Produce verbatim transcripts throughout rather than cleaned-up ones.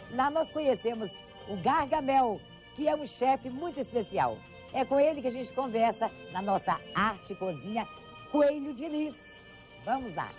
lá nós conhecemos o Gargamel, que é um chefe muito especial. É com ele que a gente conversa na nossa Arte Cozinha Coelho Diniz. Vamos lá.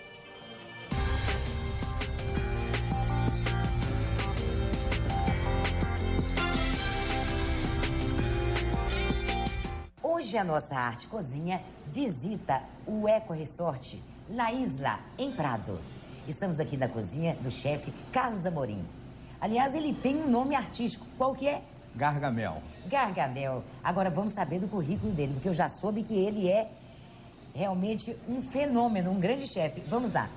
Hoje a nossa Arte Cozinha visita o Eco Resort La Isla, em Prado. Estamos aqui na cozinha do chefe Carlos Amorim. Aliás, ele tem um nome artístico. Qual que é? Gargamel. Gargamel. Agora vamos saber do currículo dele, porque eu já soube que ele é realmente um fenômeno, um grande chefe. Vamos lá.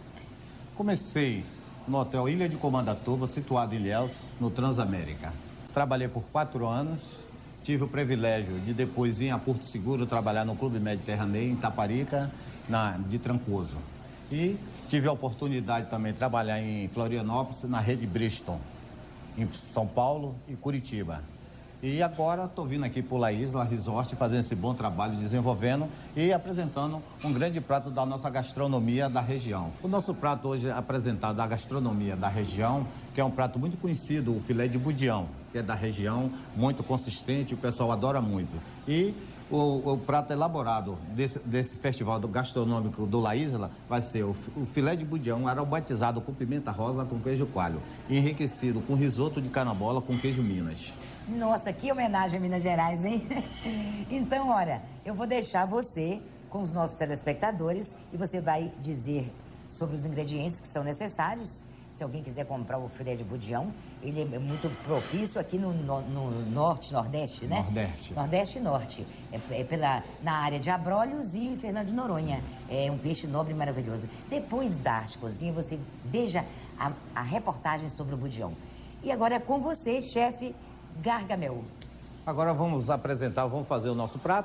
Comecei no Hotel Ilha de Comandatuba, situado em Ilhéus, no Transamérica. Trabalhei por quatro anos. Tive o privilégio de depois ir a Porto Seguro trabalhar no Clube Mediterrâneo, em Taparica, na, de Trancoso. E tive a oportunidade também de trabalhar em Florianópolis, na rede Bristol, em São Paulo e Curitiba. E agora estou vindo aqui por La Isla Resort, fazendo esse bom trabalho, desenvolvendo e apresentando um grande prato da nossa gastronomia da região. O nosso prato hoje é apresentado da gastronomia da região, que é um prato muito conhecido, o filé de budião, que é da região, muito consistente, o pessoal adora muito. E o, o prato elaborado desse, desse festival do gastronômico do La Isla vai ser o, o filé de budião aromatizado com pimenta rosa com queijo coalho, enriquecido com risoto de carambola com queijo Minas. Nossa, que homenagem a Minas Gerais, hein? Então, olha, eu vou deixar você com os nossos telespectadores e você vai dizer sobre os ingredientes que são necessários. Se alguém quiser comprar o filé de budião, ele é muito propício aqui no, no, no norte, nordeste, né? Nordeste. Nordeste e norte. É, é pela, na área de Abrolhos e em Fernando de Noronha. É um peixe nobre e maravilhoso. Depois da Arte Cozinha, você veja a, a reportagem sobre o budião. E agora é com você, chefe Gargamel. Agora vamos apresentar, vamos fazer o nosso prato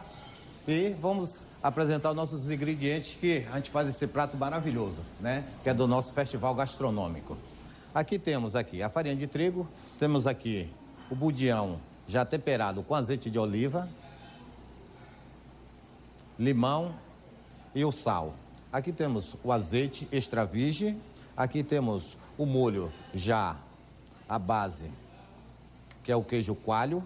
e vamos apresentar os nossos ingredientes que a gente faz esse prato maravilhoso, né? Que é do nosso festival gastronômico. Aqui temos aqui a farinha de trigo, temos aqui o budião já temperado com azeite de oliva, limão e o sal. Aqui temos o azeite extra virgem, aqui temos o molho já à base, que é o queijo coalho,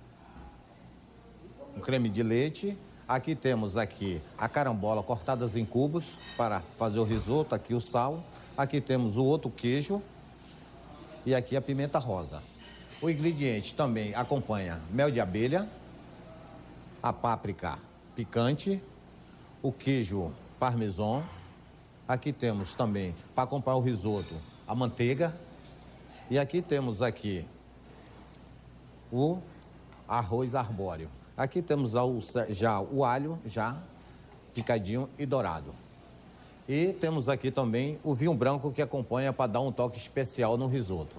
o creme de leite. Aqui temos aqui a carambola cortadas em cubos para fazer o risoto, aqui o sal. Aqui temos o outro queijo e aqui a pimenta rosa. O ingrediente também acompanha mel de abelha, a páprica picante, o queijo parmesão. Aqui temos também, para acompanhar o risoto, a manteiga. E aqui temos aqui o arroz arbóreo. Aqui temos já o alho, já picadinho e dourado. E temos aqui também o vinho branco que acompanha para dar um toque especial no risoto.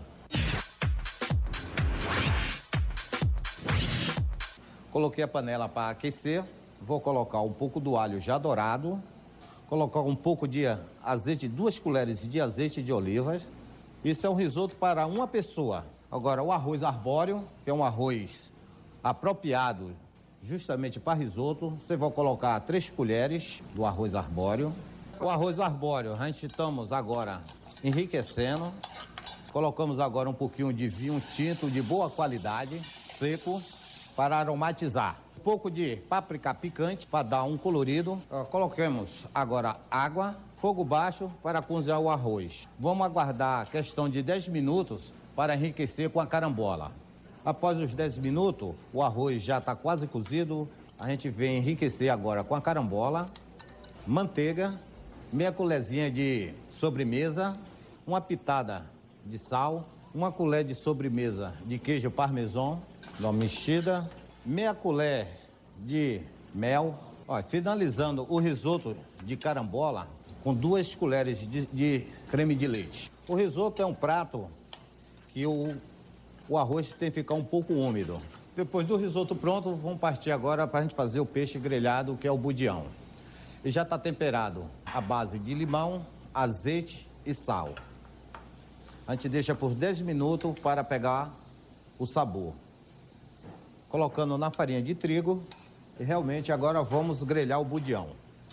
Coloquei a panela para aquecer. Vou colocar um pouco do alho já dourado. Colocar um pouco de azeite, duas colheres de azeite de olivas. Isso é um risoto para uma pessoa. Agora, o arroz arbóreo, que é um arroz apropriado justamente para risoto, você vai colocar três colheres do arroz arbóreo. O arroz arbóreo, a gente estamos agora enriquecendo. Colocamos agora um pouquinho de vinho tinto de boa qualidade, seco, para aromatizar. Um pouco de páprica picante para dar um colorido. Coloquemos agora água, fogo baixo para cozinhar o arroz. Vamos aguardar a questão de dez minutos para enriquecer com a carambola. Após os dez minutos, o arroz já está quase cozido. A gente vem enriquecer agora com a carambola, manteiga, meia colherzinha de sobremesa, uma pitada de sal, uma colher de sobremesa de queijo parmesão, uma mexida, meia colher de mel. Ó, finalizando o risoto de carambola com duas colheres de, de creme de leite. O risoto é um prato que o O arroz tem que ficar um pouco úmido. Depois do risoto pronto, vamos partir agora para a gente fazer o peixe grelhado, que é o budião. E já está temperado à base de limão, azeite e sal. A gente deixa por dez minutos para pegar o sabor. Colocando na farinha de trigo e realmente agora vamos grelhar o budião.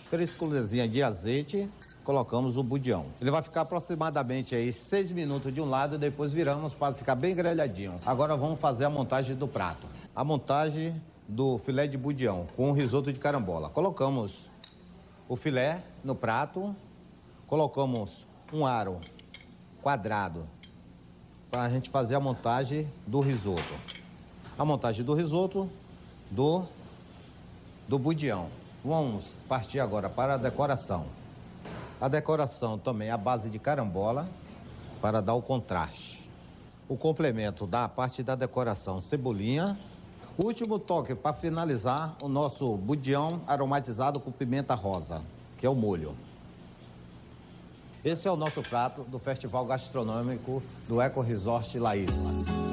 três colherzinhas de azeite, colocamos o budião. Ele vai ficar aproximadamente aí seis minutos de um lado e depois viramos para ficar bem grelhadinho. Agora vamos fazer a montagem do prato. A montagem do filé de budião com risoto de carambola. Colocamos o filé no prato, colocamos um aro quadrado para a gente fazer a montagem do risoto. A montagem do risoto do, do budião. Vamos partir agora para a decoração. A decoração também à base de carambola para dar o contraste. O complemento da parte da decoração, cebolinha. O último toque para finalizar o nosso budião aromatizado com pimenta rosa, que é o molho. Esse é o nosso prato do Festival Gastronômico do Eco Resort La Isla.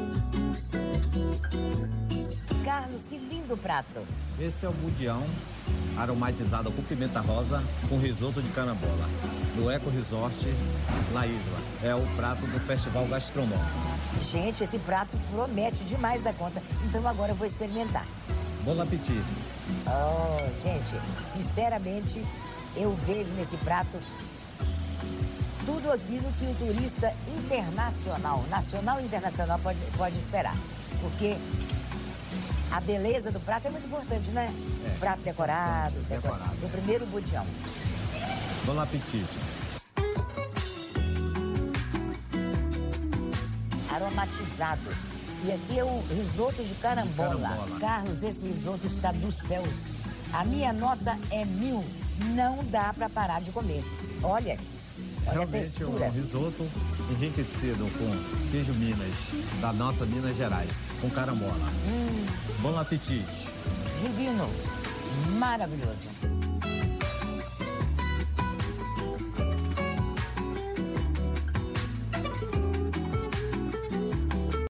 Carlos, que lindo prato. Esse é o budião aromatizado com pimenta rosa com risoto de carambola do Eco Resort La Isla. É o prato do Festival Gastronômico. Gente, esse prato promete demais da conta. Então agora eu vou experimentar. Bom apetite. Oh, gente, sinceramente, eu vejo nesse prato tudo aquilo que o turista internacional, nacional e internacional pode, pode esperar. Porque a beleza do prato é muito importante, né? É. Prato decorado, decorado. decorado. O primeiro budião. Bom apetite. Aromatizado. E aqui é o risoto de carambola. carambola. Carlos, esse risoto está dos céus. A minha nota é mil. Não dá para parar de comer. Olha, olha realmente a um risoto enriquecido com queijo Minas, da nossa Minas Gerais, com carambola. Hum. Bom apetite. Divino. Maravilhoso.